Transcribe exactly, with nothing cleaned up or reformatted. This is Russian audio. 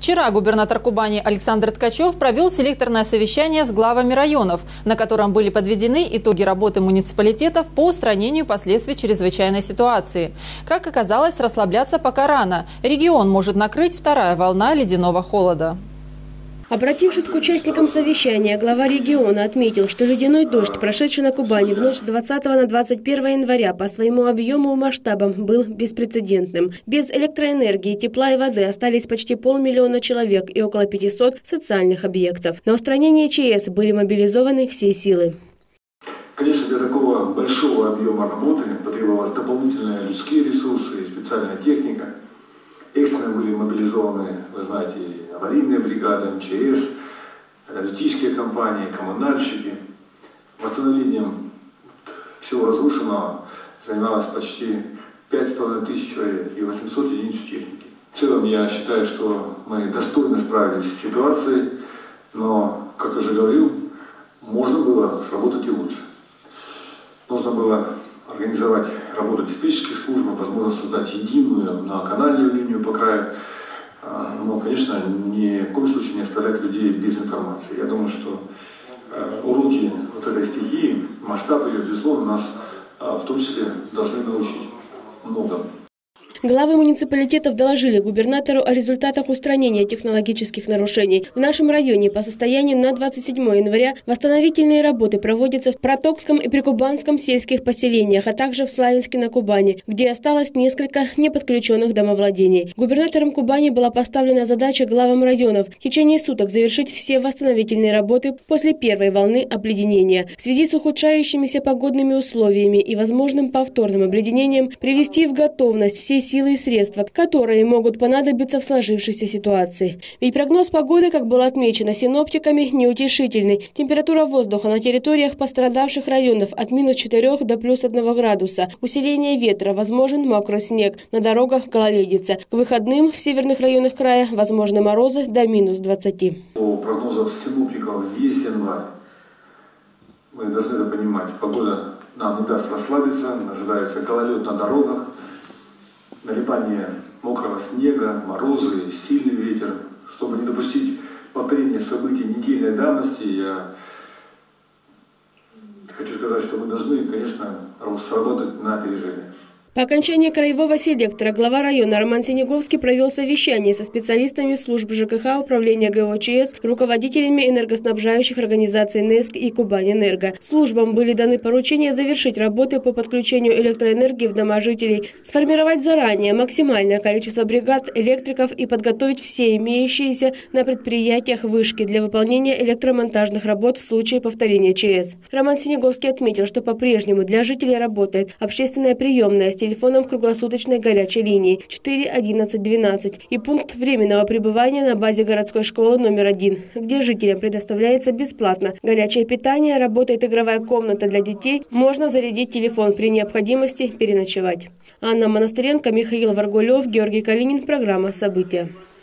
Вчера губернатор Кубани Александр Ткачев провел селекторное совещание с главами районов, на котором были подведены итоги работы муниципалитетов по устранению последствий чрезвычайной ситуации. Как оказалось, расслабляться пока рано. Регион может накрыть вторая волна ледяного холода. Обратившись к участникам совещания, глава региона отметил, что ледяной дождь, прошедший на Кубани в ночь с двадцатого на двадцать первое января, по своему объему и масштабам был беспрецедентным. Без электроэнергии, тепла и воды остались почти полмиллиона человек и около пятисот социальных объектов. На устранение ЧС были мобилизованы все силы. Конечно, для такого большого объема работы потребовалось дополнительные людские ресурсы и специальная техника. Экстренно были мобилизованы, вы знаете, аварийные бригады, МЧС, энергетические компании, коммунальщики. Восстановлением всего разрушенного занималось почти пять с половиной тысяч человек и восемьсот единиц техники. В целом я считаю, что мы достойно справились с ситуацией, но, как я уже говорил, можно было сработать и лучше. Нужно было организовать работу диспетчерских служб, возможно создать единую многоканальную линию по краю, но, конечно, ни в коем случае не оставлять людей без информации. Я думаю, что уроки вот этой стихии, масштаб ее, безусловно, нас в том числе должны научить многому. Главы муниципалитетов доложили губернатору о результатах устранения технологических нарушений. В нашем районе по состоянию на двадцать седьмое января восстановительные работы проводятся в Протокском и Прикубанском сельских поселениях, а также в Славянске на Кубани, где осталось несколько неподключенных домовладений. Губернатором Кубани была поставлена задача главам районов в течение суток завершить все восстановительные работы после первой волны обледенения. В связи с ухудшающимися погодными условиями и возможным повторным обледенением привести в готовность все силы силы и средства, которые могут понадобиться в сложившейся ситуации. Ведь прогноз погоды, как было отмечено синоптиками, неутешительный. Температура воздуха на территориях пострадавших районов от минус четырёх до плюс одного градуса. Усиление ветра, возможен мокрый снег, на дорогах гололедица. К выходным в северных районах края возможны морозы до минус двадцати. По прогнозам синоптиков весь январь, мы должны это понимать, погода нам не даст расслабиться, ожидается гололед на дорогах, налипание мокрого снега, морозы, сильный ветер. Чтобы не допустить повторения событий недельной давности, я хочу сказать, что мы должны, конечно, сработать на опережение. По окончании краевого селектора глава района Роман Синеговский провел совещание со специалистами служб ЖКХ, управления ГОЧС, руководителями энергоснабжающих организаций НЭСК и Кубань-Энерго. Службам были даны поручения завершить работы по подключению электроэнергии в дома жителей, сформировать заранее максимальное количество бригад электриков и подготовить все имеющиеся на предприятиях вышки для выполнения электромонтажных работ в случае повторения ЧС. Роман Синеговский отметил, что по-прежнему для жителей работает общественная приемная с телефоном круглосуточной горячей линии четыре одиннадцать двенадцать и пункт временного пребывания на базе городской школы номер один, где жителям предоставляется бесплатно горячее питание, работает игровая комната для детей, можно зарядить телефон при необходимости переночевать. Анна Монастыренко, Михаил Варгулев, Георгий Калинин. Программа «События».